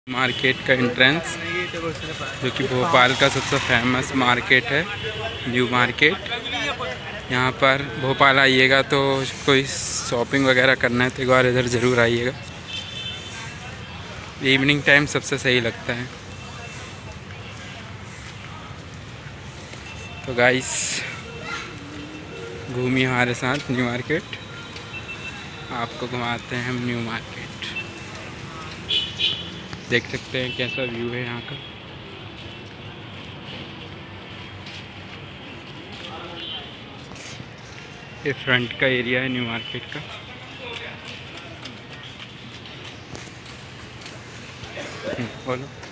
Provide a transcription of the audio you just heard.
Market का entrance, जो कि भोपाल का सबसे फेमस मार्केट है, न्यू मार्केट। यहाँ पर भोपाल आइएगा तो कोई शॉपिंग वगैरह करना है तो एक बार इधर ज़रूर आइएगा। इवनिंग टाइम सबसे सही लगता है। तो गाइस, घूमिए हमारे साथ न्यू मार्केट, आपको घुमाते हैं हम न्यू मार्केट। देख सकते हैं कैसा व्यू है यहाँ का। ये फ्रंट का एरिया है न्यू मार्केट का। बोलो।